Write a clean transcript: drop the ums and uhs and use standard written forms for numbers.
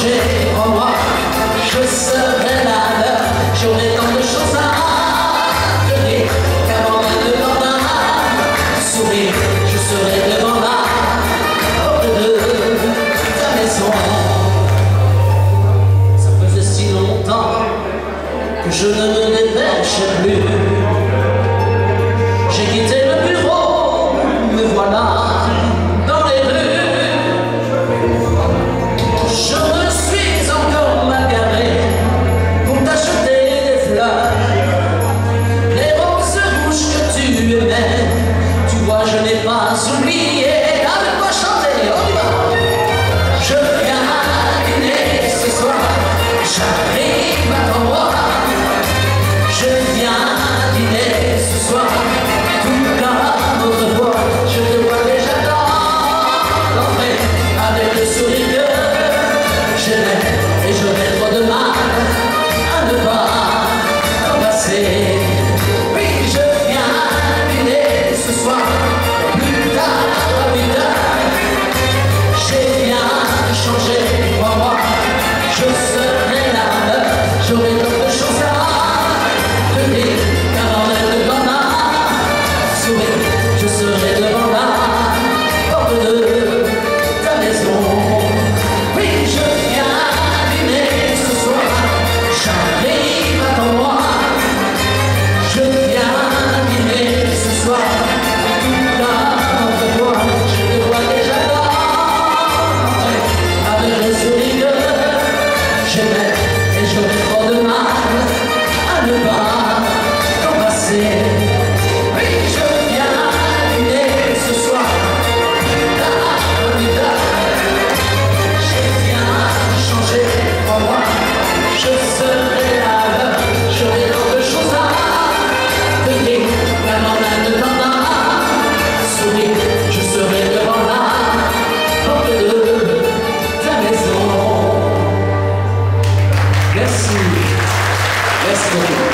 changer en moi, je serai là à l'heure, j'aurai tant de choses à te dire qu'avant même de l'endemain, sourire, je serai devant la porte de ta maison. Ça faisait si longtemps que je ne me dépêchais plus. J'ai quitté le bureau, me voilà dans les rues. Je me suis encore mal garé pour t'acheter des fleurs, les roses rouges que tu aimais. Tu vois, je n'ai pas oublié. Avec moi chanter, on y va. Je viens dîner ce soir, j'arrive à ton roi. Je viens dîner ce soir, tout comme autrefois. Je te vois déjà dans l'entrée, avec le sourire que j'aimais. Et j'aurais trop de mal à ne pas t'embrasser. Oui, je viens dîner ce soir, plus tard à 8 heures. J'ai bien changé, crois-moi, je serai là à l'heure. J'aurai tant de choses à te dire qu'avant même de t'en sourire, je serai devant la porte de ta maison. Oui, je viens dîner ce soir, j'arrive à ton roi. Je viens dîner ce soir, toute la autrefois. Je te vois déjà dans l'entrée, avec le sourire que j'aimais. Et j'aurais trop de mal à ne pas t'embrasser. Oui, je viens dîner ce soir, plus tard. J'ai bien changé, crois-moi, je serai là à l'heure. J'aurai tant de choses à te dire qu'avant même de t'en sourire, je serai devant la porte de ta maison. Merci. Merci beaucoup.